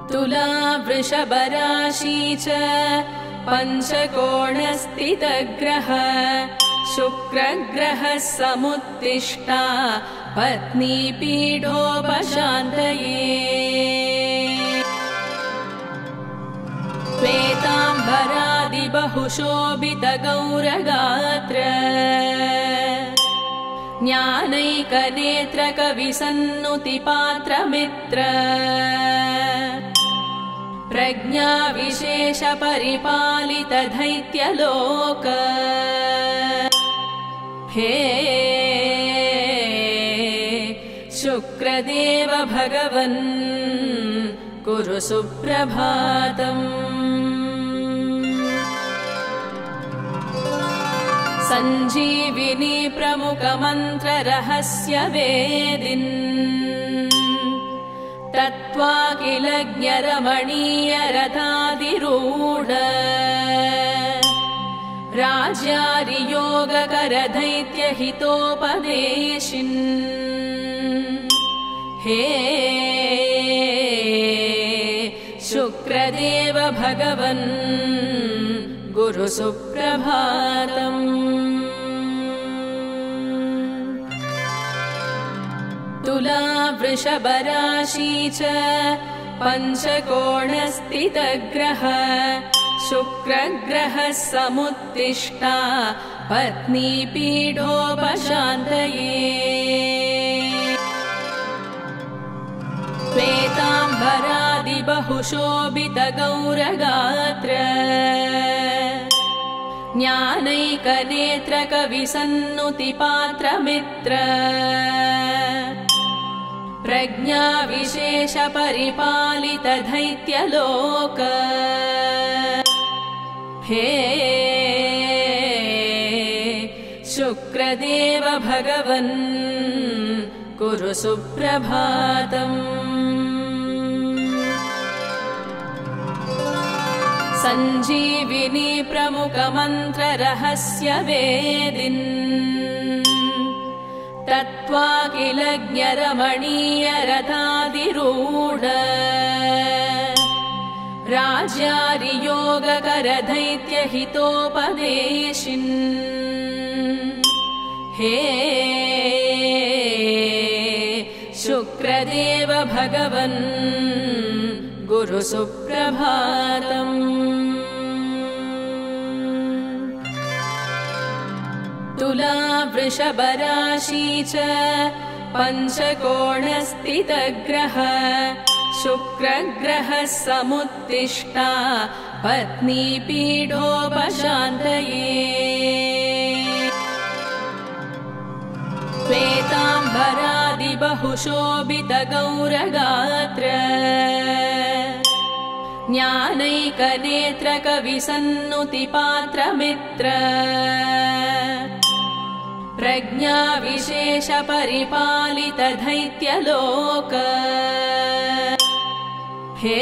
तुला वृषभराशी च पञ्चकोणस्थितग्रह शुक्रग्रहः समुत्तिष्ठा पत्नी पीडोपशान्तये श्वेताम्बरादिबहुशोभितगौरगात्र ज्ञानैकनेत्रकविसन्नुतिपात्रमित्र प्रज्ञाविशेषपरिपालितदैत्यलोक हे शुक्रदेव भगवन् कुरु सुप्रभातम् सञ्जीविनी प्रमुखमन्त्ररहस्य वेदिन् तत्त्वाखिलज्ञरमणीयरथाधिरूढ राज्यारियोगकरदैत्यहितोपदेशिन् हे शुक्रदेव भगवन् गुरु सुप्रभातम् तुला वृषभराशी च पञ्चकोणस्थितग्रह शुक्रग्रहः समुत्तिष्ठा पत्नी पीडोपशान्तये श्वेताम्बरादिबहुशोभितगौरगात्र ज्ञानैकनेत्रकविसन्नुतिपात्रमित्र प्रज्ञाविशेषपरिपालितदैत्यलोक हे शुक्रदेव भगवन् कुरु सुप्रभातम् सञ्जीविनी प्रमुखमन्त्ररहस्य वेदिन् तत्त्वाखिलज्ञरमणीयरथाधिरूढ राज्यारियोगकरदैत्यहितोपदेशिन् हे शुक्रदेव भगवन् गुरु सुप्रभातम् तुला वृषभराशी च पञ्चकोणस्थितग्रह शुक्रग्रहः समुत्तिष्ठा पत्नी पीडोपशान्तये श्वेताम्बरादिबहुशोभितगौरगात्र ज्ञानैकनेत्रकविसन्नुतिपात्रमित्र प्रज्ञाविशेषपरिपालितदैत्यलोक हे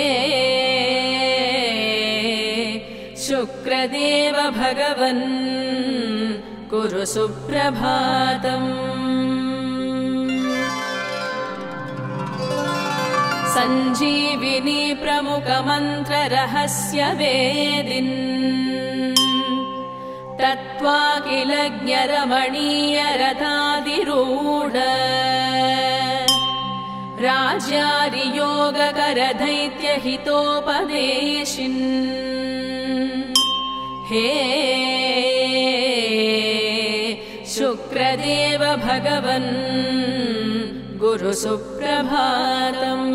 शुक्रदेव भगवन् कुरु सुप्रभातम् सञ्जीविनी प्रमुखमन्त्ररहस्य वेदिन् तत्त्वाखिलज्ञरमणीयरथाधिरूढ राज्यारियोगकरदैत्यहितोपदेशिन् हे शुक्रदेव भगवन् गुरु सुप्रभातम्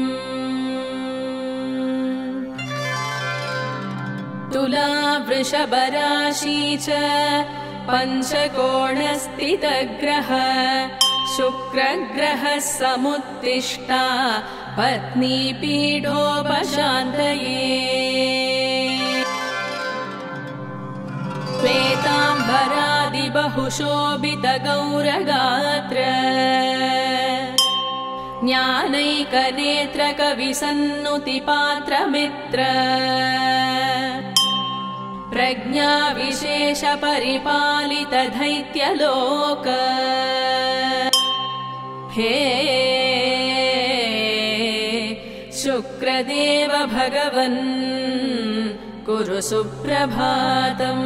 तुला वृषभराशी च पञ्चकोणस्थितग्रह शुक्रग्रहः समुत्तिष्ठा पत्नी पीडोपशान्तये श्वेताम्बरादिबहुशोभितगौरगात्र ज्ञानैकनेत्रकविसन्नुतिपात्रमित्र प्रज्ञाविशेषपरिपालितदैत्यलोक हे शुक्रदेव भगवन् कुरु सुप्रभातम्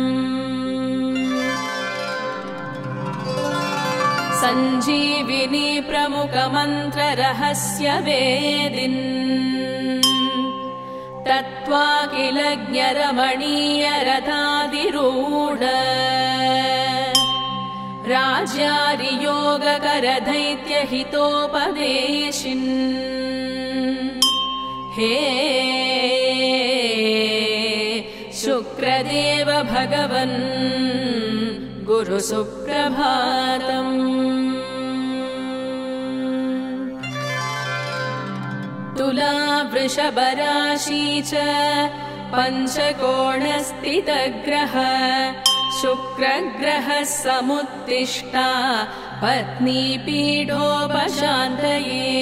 सञ्जीविनी प्रमुखमन्त्ररहस्य वेदिन् तत्त्वाखिलज्ञरमणीयरथाधिरूढ राज्यारियोगकरदैत्यहितोपदेशिन् हे शुक्रदेव भगवन् गुरु सुप्रभातम् तुला वृषभराशी च पञ्चकोणस्थितग्रह शुक्रग्रहः समुत्तिष्ठा पत्नीपीठोपशान्तये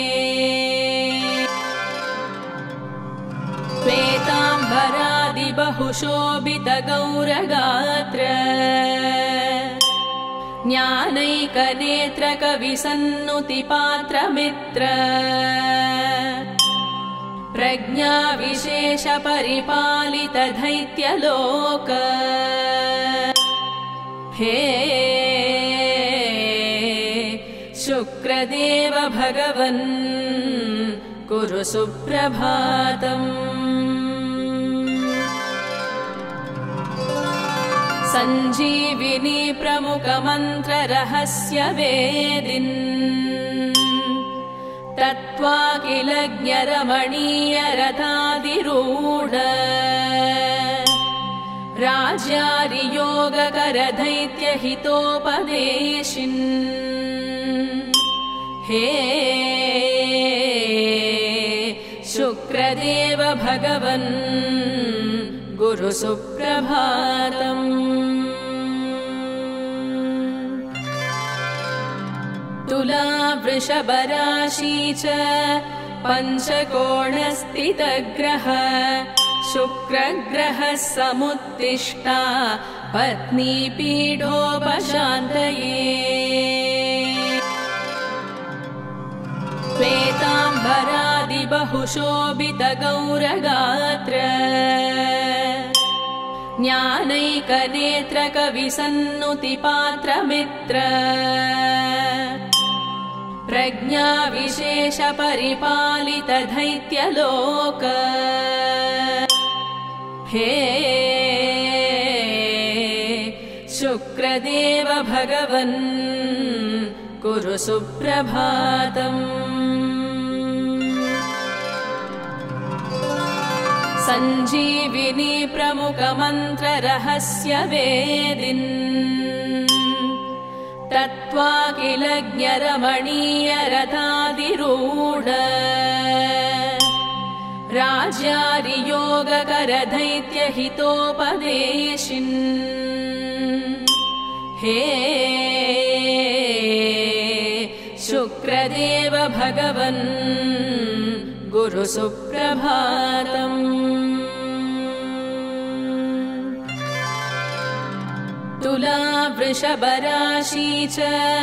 श्वेताम्बरादिबहुशोभितगौरगात्र ज्ञानैकनेत्रकविसन्नुतिपात्रमित्र प्रज्ञाविशेषपरिपालितदैत्यलोक हे शुक्रदेव भगवन् कुरु सुप्रभातम् सञ्जीविनी प्रमुखमन्त्ररहस्य वेदिन् तत्त्वाखिलज्ञरमणीयरथाधिरूढ राज्यारियोगकरदैत्यहितोपदेशिन् हे शुक्रदेव भगवन् गुरु सुप्रभातम् तुला वृषभराशी च पञ्चकोणस्थितग्रह शुक्रग्रहः समुत्तिष्ठा पत्नीपीठोपशान्तये श्वेताम्बरादिबहुशोभितगौरगात्र ज्ञानैकनेत्रकविसन्नुतिपात्रमित्र प्रज्ञाविशेषपरिपालितदैत्यलोक हे शुक्रदेव भगवन् कुरु सुप्रभातम् सञ्जीविनी प्रमुखमन्त्ररहस्य वेदिन् तत्त्वाखिलज्ञरमणीयरथाधिरूढ राज्यारियोगकरदैत्यहितोपदेशिन् हे शुक्रदेव भगवन् गुरु सुप्रभातम् तुला वृषभराशी च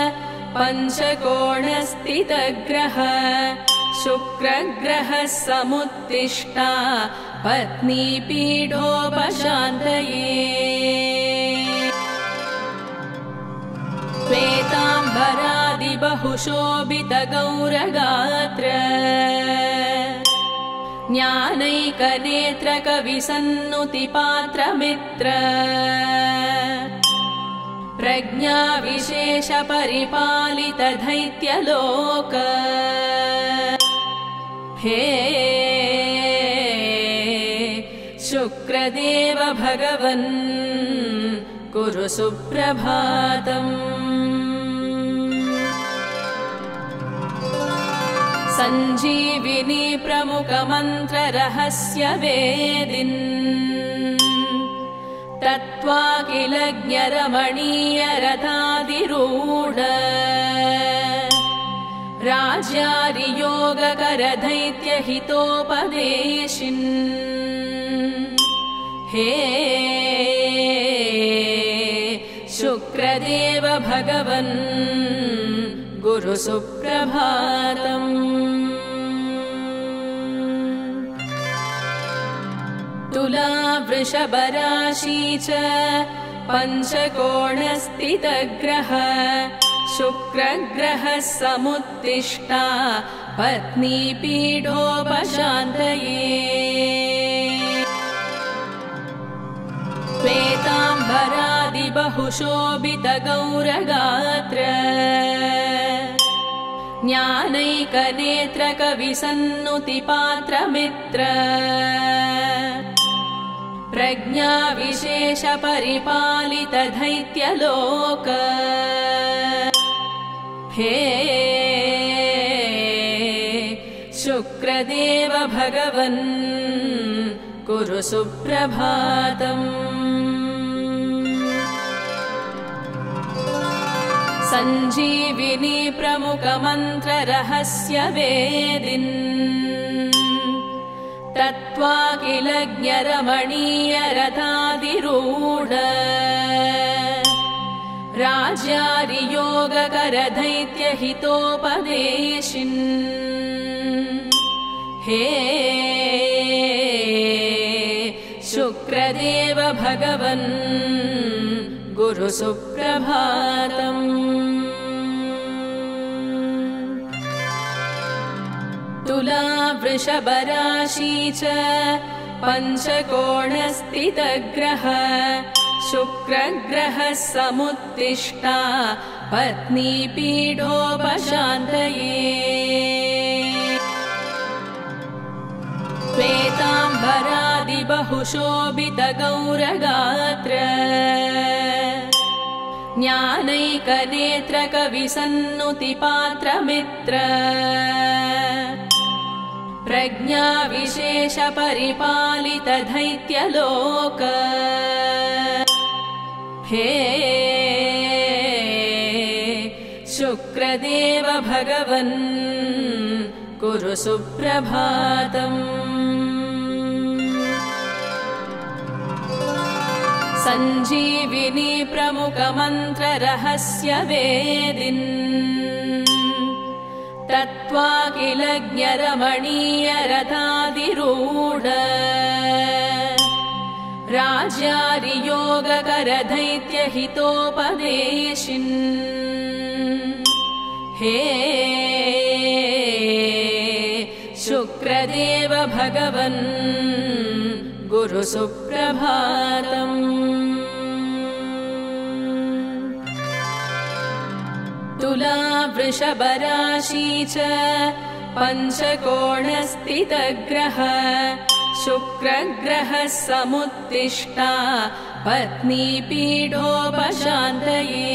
पञ्चकोणस्थितग्रह शुक्रग्रहः समुत्तिष्ठा पत्नीपीठोपशान्तये श्वेताम्बरादिबहुशोभितगौरगात्र ज्ञानैकनेत्रकविसन्नुतिपात्रमित्र प्रज्ञाविशेषपरिपालितदैत्यलोक हे शुक्रदेव भगवन् कुरु सुप्रभातम् सञ्जीविनी प्रमुखमन्त्ररहस्य वेदिन् तत्त्वाखिलज्ञरमणीयरथाधिरूढ राज्यारियोगकरदैत्यहितोपदेशिन् हे शुक्रदेव भगवन् गुरु सुप्रभातम् तुला वृषभराशी च पञ्चकोणस्थितग्रह शुक्रग्रहः समुत्तिष्ठा पत्नी पीडोपशान्तये श्वेताम्बरादिबहुशोभितगौरगात्र ज्ञानैकनेत्रकविसन्नुतिपात्रमित्र प्रज्ञाविशेषपरिपालितदैत्यलोक हे शुक्रदेव भगवन् कुरु सुप्रभातम् सञ्जीविनी प्रमुखमन्त्ररहस्यवेदिन् तत्त्वाखिलज्ञरमणीयरथाधिरूढ राज्यारियोगकरदैत्यहितोपदेशिन् हे शुक्रदेव भगवन् गुरु सुप्रभातम् तुला वृषभराशी च पञ्चकोणस्थितग्रह शुक्रग्रहः समुत्तिष्ठा पत्नी पीडोपशान्तये श्वेताम्बरादिबहुशोभितगौरगात्र ज्ञानैकनेत्रकविसन्नुतिपात्रमित्र प्रज्ञाविशेषपरिपालितदैत्यलोक हे शुक्रदेव भगवन् कुरु सुप्रभातम् सञ्जीविनी प्रमुखमन्त्ररहस्यवेदिन् तत्त्वाखिलज्ञरमणीयरथाधिरूढ राज्यारियोगकरदैत्यहितोपदेशिन् हे शुक्रदेव भगवन् गुरु सुप्रभातम् तुला वृषभराशी च पञ्चकोणस्थितग्रह शुक्रग्रहः समुत्तिष्ठा पत्नी पीडोपशान्तये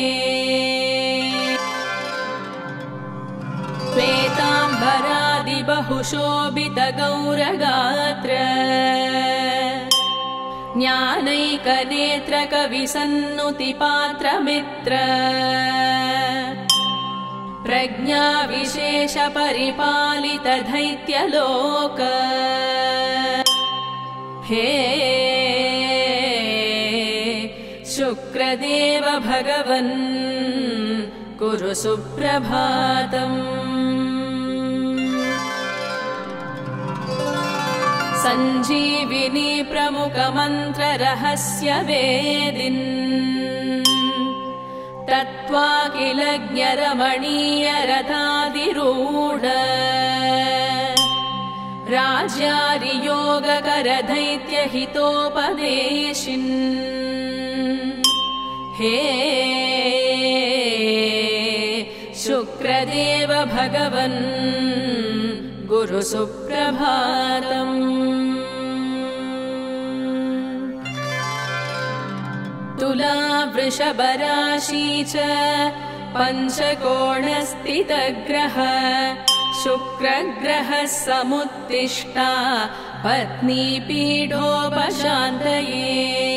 श्वेताम्बरादिबहुशोभितगौरगात्र ज्ञानैकनेत्रकविसन्नुतिपात्रमित्र प्रज्ञाविशेषपरिपालितदैत्यलोक हे शुक्रदेव भगवन् कुरु सुप्रभातम् सञ्जीविनी प्रमुखमन्त्ररहस्यवेदिन् तत्त्वाखिलज्ञरमणीयरथाधिरूढ राज्यारियोगकरदैत्यहितोपदेशिन् हे शुक्रदेव भगवन् गुरु सुप्रभातम् तुला वृषभराशी च पञ्चकोणस्थितग्रह शुक्रग्रहः समुत्तिष्ठा पत्नी पीडोपशान्तये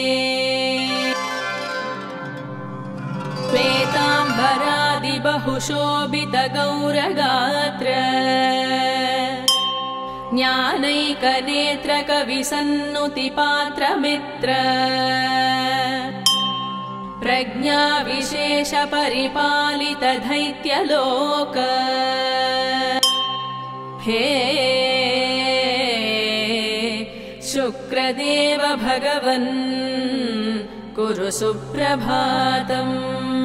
श्वेताम्बरादिबहुशोभितगौरगात्र ज्ञानैकनेत्रकविसन्नुतिपात्रमित्र प्रज्ञाविशेषपरिपालितदैत्यलोक हे शुक्रदेव भगवन् कुरु सुप्रभातम्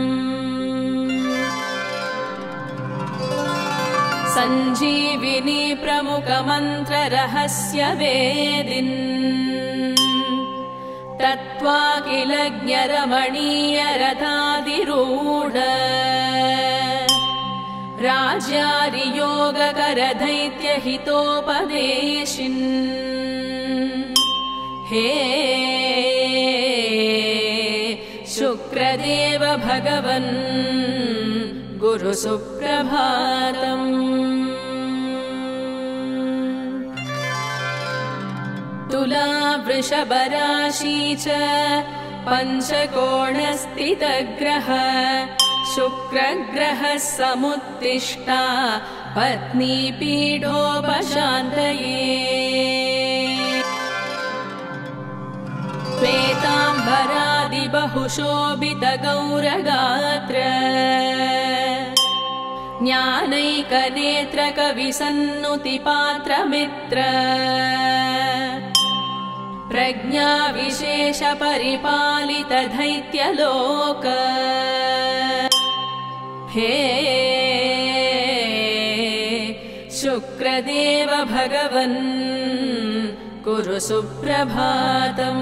सञ्जीविनी प्रमुखमन्त्ररहस्य वेदिन् तत्त्वाखिलज्ञरमणीय रथाधिरूढ राजारियोगकरदैत्यहितोपदेशिन् हे शुक्रदेव भगवन् गुरु सुप्रभातम् तुला वृषभराशी च पञ्चकोणस्थितग्रह शुक्रग्रहः समुत्तिष्ठा पत्नीपीठोपशान्तये श्वेताम्बरादिबहुशोभितगौरगात्र ज्ञानैकनेत्रकविसन्नुतिपात्रमित्र प्रज्ञाविशेषपरिपालितदैत्यलोक हे शुक्रदेव भगवन् कुरु सुप्रभातम्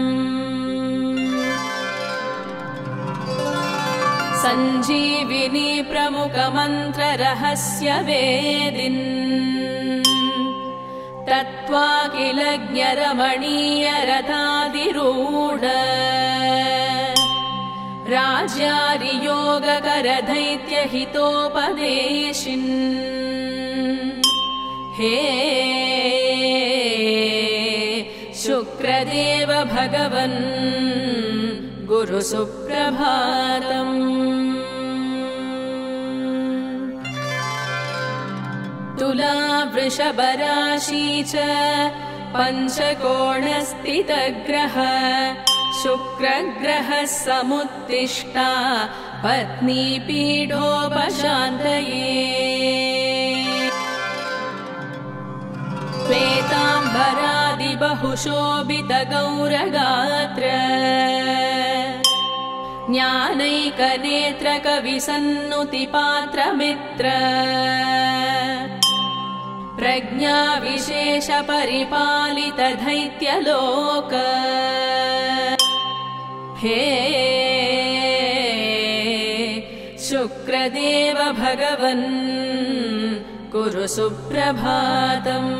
सञ्जीविनी प्रमुखमन्त्ररहस्य वेदिन् तत्त्वाखिलज्ञरमणीय रथाधिरूढ राजारियोगकरदैत्यहितोपदेशिन् हे शुक्रदेव भगवन् गुरु सुप्रभातम् तुला वृषभराशी च पञ्चकोणस्थितग्रह शुक्रग्रहः समुत्तिष्ठा पत्नीपीठोपशान्तये श्वेताम्बरादिबहुशोभितगौरगात्र ज्ञानैकनेत्रकविसन्नुतिपात्रमित्र प्रज्ञाविशेषपरिपालितदैत्यलोक हे शुक्रदेव भगवन् कुरु सुप्रभातम्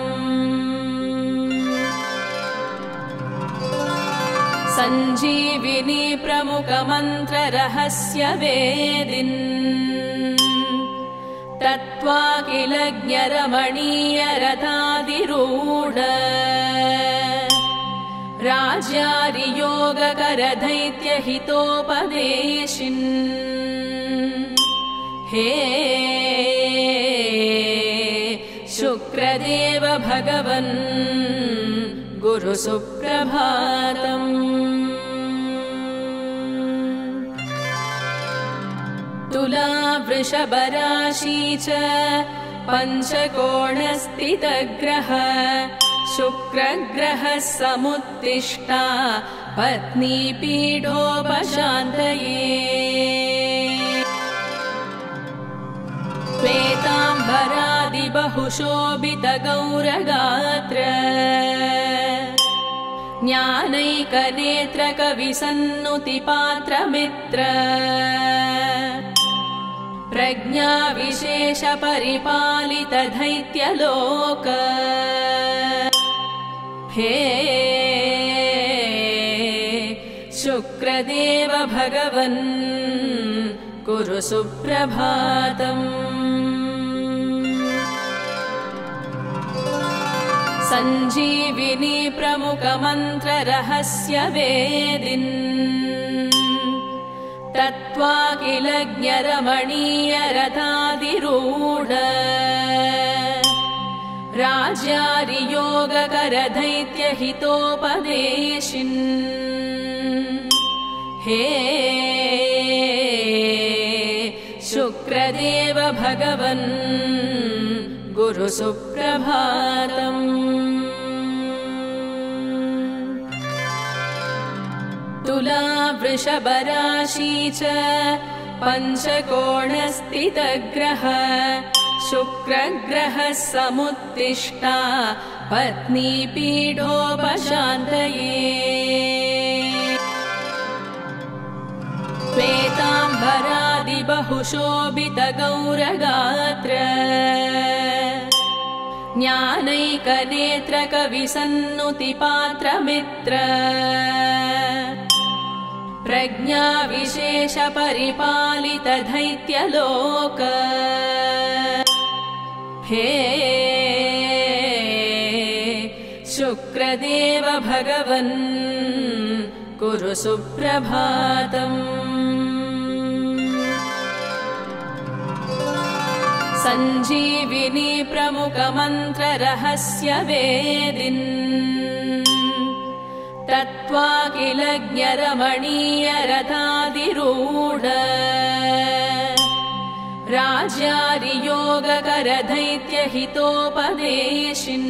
सञ्जीविनी प्रमुखमन्त्ररहस्य वेदिन् तत्त्वाखिलज्ञरमणीय रथाधिरूढ राजारियोगकरदैत्यहितोपदेशिन् हे शुक्रदेव भगवन् गुरु सुप्रभातम् तुला वृषभराशी च पञ्चकोणस्थितग्रह शुक्रग्रहः समुत्तिष्ठा पत्नीपीठोपशान्तये श्वेताम्बरादिबहुशोभितगौरगात्र ज्ञानैकनेत्रकविसन्नुतिपात्रमित्र प्रज्ञाविशेषपरिपालितदैत्यलोक हे शुक्रदेव भगवन् कुरु सुप्रभातम् सञ्जीविनी प्रमुखमन्त्ररहस्य वेदिन् तत्त्वाखिलज्ञरमणीय रथाधिरूढ राजारियोगकरदैत्यहितोपदेशिन् हे शुक्रदेव भगवन् गुरु सुप्रभातम् वृषभराशी च पञ्चकोणस्थितग्रह शुक्रग्रहः समुत्तिष्ठा पत्नीपीठोपशान्तये श्वेताम्बरादिबहुशोभितगौरगात्र ज्ञानैकनेत्रकविसन्नुतिपात्रमित्र प्रज्ञाविशेषपरिपालितदैत्यलोक हे शुक्रदेव भगवन् कुरु सुप्रभातम् सञ्जीविनी प्रमुखमन्त्ररहस्य वेदिन् तत्त्वाखिलज्ञरमणीयरथाधिरूढ राज्यारियोगकरदैत्यहितोपदेशिन्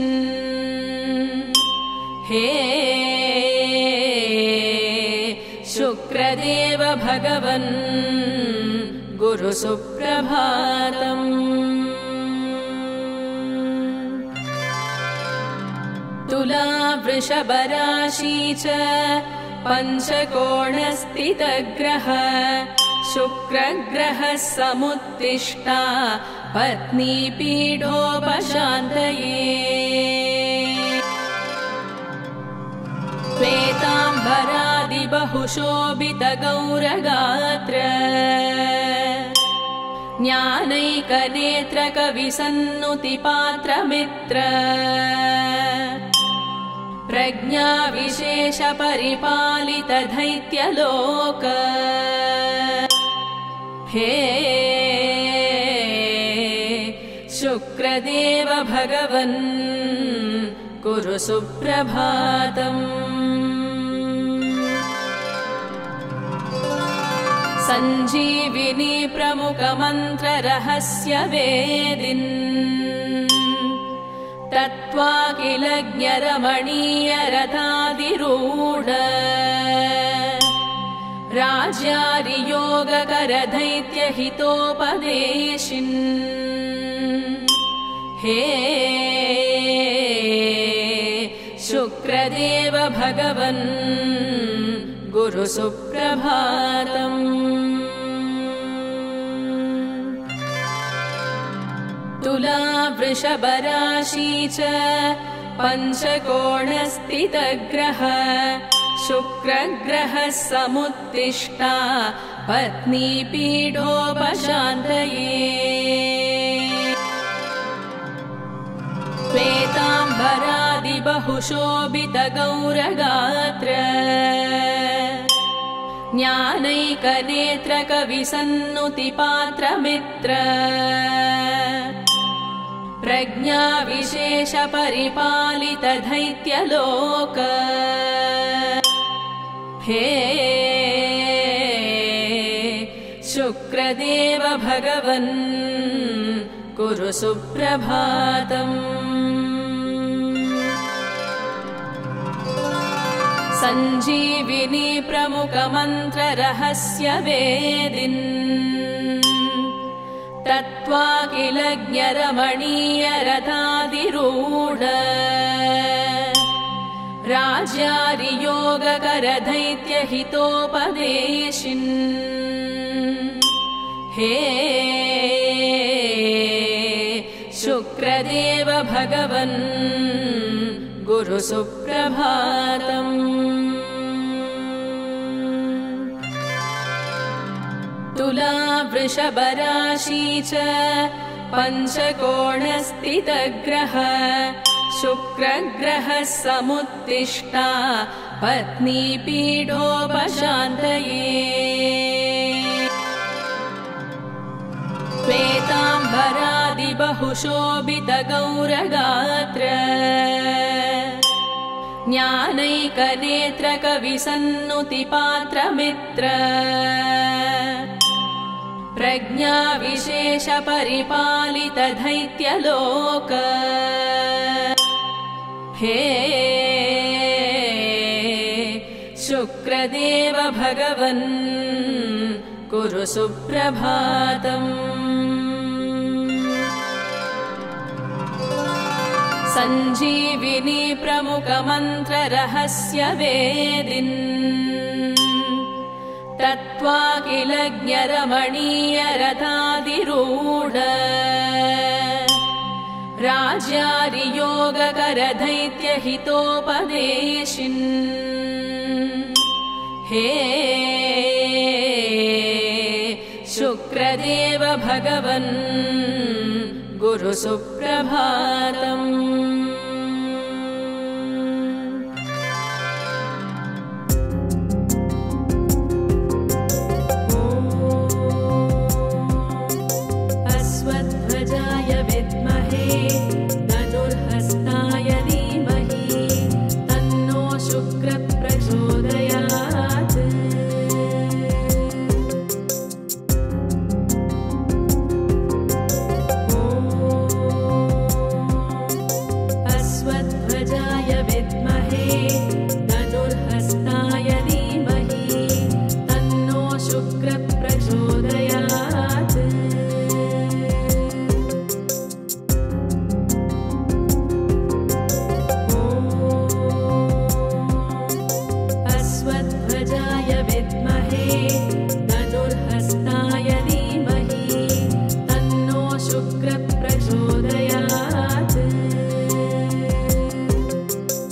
हे शुक्रदेव भगवन् गुरु सुप्रभातम् तुला वृषभराशी च पञ्चकोणस्थितग्रह शुक्रग्रहः समुत्तिष्ठा पत्नीपीठोपशान्तये श्वेताम्बरादिबहुशोभितगौरगात्र ज्ञानैकनेत्रकविसन्नुतिपात्रमित्र प्रज्ञाविशेषपरिपालितदैत्यलोक हे शुक्रदेव भगवन् कुरु सुप्रभातम् सञ्जीविनी प्रमुखमन्त्ररहस्य वेदिन् तत्त्वाखिलज्ञरमणीयरथाधिरूढ राज्यारियोगकरदैत्यहितोपदेशिन् हे शुक्रदेव भगवन् गुरु सुप्रभातम् तुला वृषभराशी च पञ्चकोणस्थितग्रह शुक्रग्रहः समुत्तिष्ठा पत्नीपीठोपशान्तये श्वेताम्बरादिबहुशोभितगौरगात्र ज्ञानैकनेत्रकविसन्नुतिपात्रमित्र प्रज्ञाविशेषपरिपालितदैत्यलोक हे शुक्रदेव भगवन् कुरु सुप्रभातम् सञ्जीविनी प्रमुखमन्त्ररहस्य वेदिन् तत्त्वाखिलज्ञरमणीयरथाधिरूढ राज्यारियोगकरदैत्यहितोपदेशिन् हे शुक्रदेव भगवन् गुरु सुप्रभातम् तुला वृषभराशी च पञ्चकोणस्थितग्रह शुक्रग्रहः समुत्तिष्ठा पत्नीपीठोपशान्तये श्वेताम्बरादिबहुशोभितगौरगात्र ज्ञानैकनेत्रकविसन्नुतिपात्रमित्र प्रज्ञाविशेषपरिपालितदैत्यलोक हे शुक्र शुक्रदेव भगवन् कुरु सुप्रभातम् सञ्जीविनी प्रमुखमन्त्ररहस्य वेदिन् तत्त्वाखिलज्ञरमणीयरथाधिरूढ राज्यारियोगकरदैत्यहितोपदेशिन् हे शुक्रदेव भगवन् गुरु सुप्रभातम् अश्वत्थध्वजाय विद्महे धनुर्हस्ताय धीमहि तन्नो शुक्रः प्रचोदयात् अश्वत्थध्वजाय विद्महे धनुर्हस्ताय धीमहि तन्नो शुक्रः प्रचोदयात् अश्वत्थध्वजाय विद्महे धनुर्हस्ताय धीमहि तन्नो शुक्रः प्रचोदयात्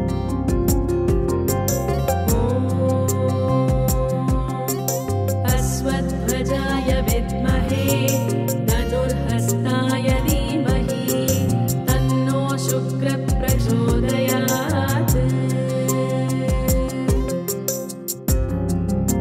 अश्वध्वजाय विद्महे धनुर्हस्ताय धीमहि तन्नो शुक्रः प्रचोदयात्।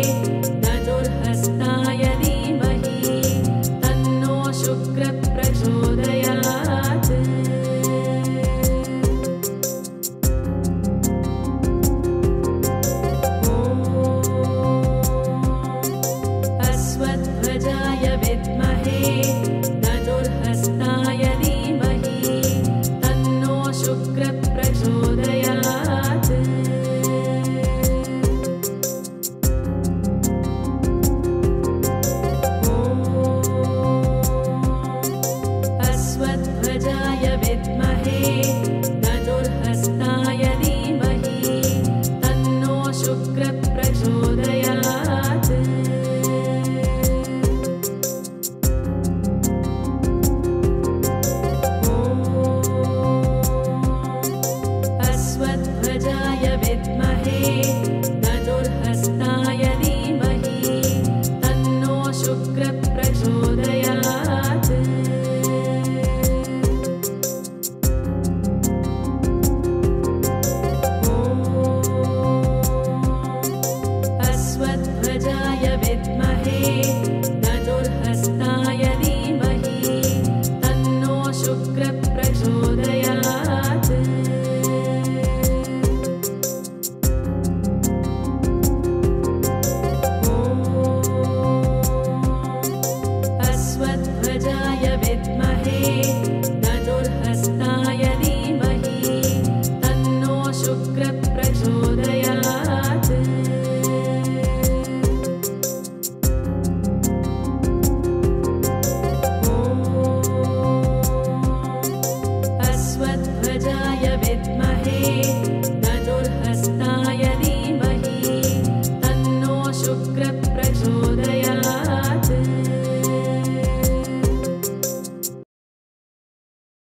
धनुर्हस्ताय धीमहि तन्नो शुक्रः प्रचोदयात्। अश्वध्वजाय विद्महे धनुर्हस्ताय धीमहि तन्नो शुक्रः प्रचोदयात्। अश्वध्वजाय विद्महे धनुर्हस्ताय धीमहि तन्नो शुक्रः प्रचोदयात्। अश्वध्वजाय विद्महे धनुर्हस्ताय धीमहि तन्नो शुक्रः प्रचोदयात्। अश्वध्वजाय